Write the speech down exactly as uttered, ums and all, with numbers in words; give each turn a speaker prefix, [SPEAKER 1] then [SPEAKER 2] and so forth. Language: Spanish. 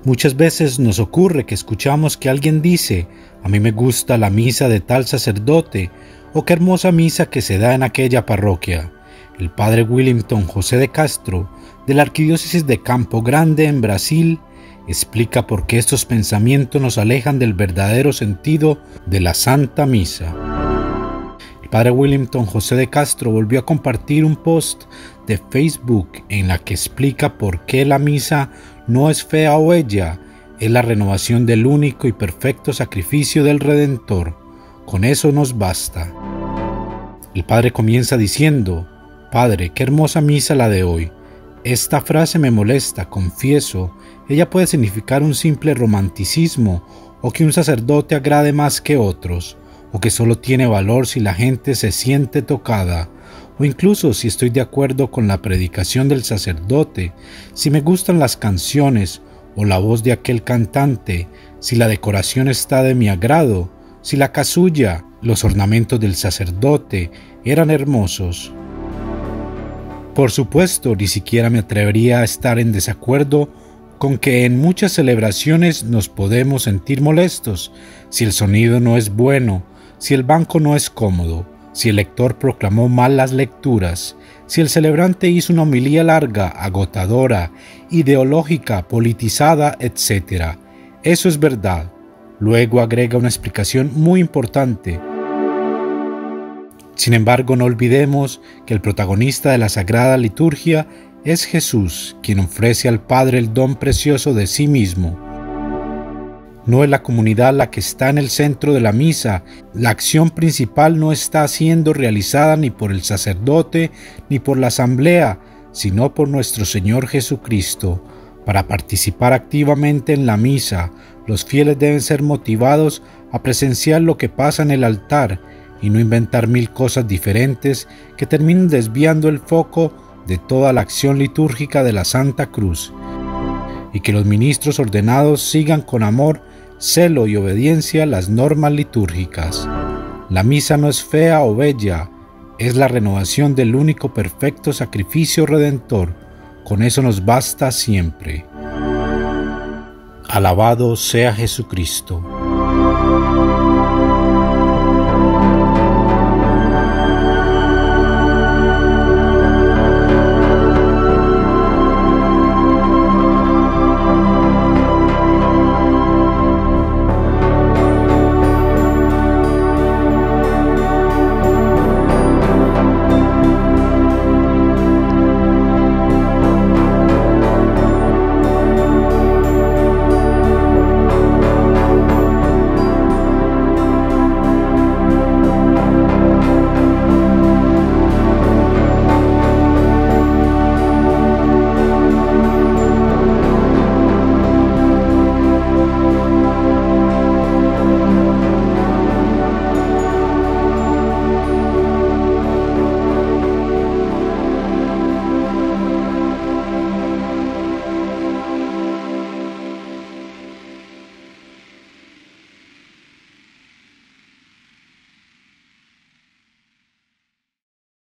[SPEAKER 1] Muchas veces nos ocurre que escuchamos que alguien dice: a mí me gusta la misa de tal sacerdote, o qué hermosa misa que se da en aquella parroquia. El padre Willington José de Castro, de la arquidiócesis de Campo Grande en Brasil, explica por qué estos pensamientos nos alejan del verdadero sentido de la Santa Misa. El padre Willington José de Castro volvió a compartir un post de Facebook en la que explica por qué la misa no es fea o bella, es la renovación del único y perfecto sacrificio del Redentor. Con eso nos basta. El padre comienza diciendo: Padre, qué hermosa misa la de hoy. Esta frase me molesta, confieso. Ella puede significar un simple romanticismo, o que un sacerdote agrade más que otros, o que solo tiene valor si la gente se siente tocada, o incluso si estoy de acuerdo con la predicación del sacerdote, si me gustan las canciones o la voz de aquel cantante, si la decoración está de mi agrado, si la casulla, los ornamentos del sacerdote eran hermosos. Por supuesto, ni siquiera me atrevería a estar en desacuerdo con que en muchas celebraciones nos podemos sentir molestos si el sonido no es bueno, si el banco no es cómodo, si el lector proclamó mal las lecturas, si el celebrante hizo una homilía larga, agotadora, ideológica, politizada, etcétera. Eso es verdad. Luego agrega una explicación muy importante. Sin embargo, no olvidemos que el protagonista de la Sagrada Liturgia es Jesús, quien ofrece al Padre el don precioso de sí mismo. No es la comunidad la que está en el centro de la misa. La acción principal no está siendo realizada ni por el sacerdote ni por la asamblea, sino por nuestro Señor Jesucristo. Para participar activamente en la misa, los fieles deben ser motivados a presenciar lo que pasa en el altar y no inventar mil cosas diferentes que terminen desviando el foco de toda la acción litúrgica de la Santa Cruz. Y que los ministros ordenados sigan con amor, celo y obediencia las normas litúrgicas. La misa no es fea o bella, es la renovación del único perfecto sacrificio redentor. Con eso nos basta siempre. Alabado sea Jesucristo.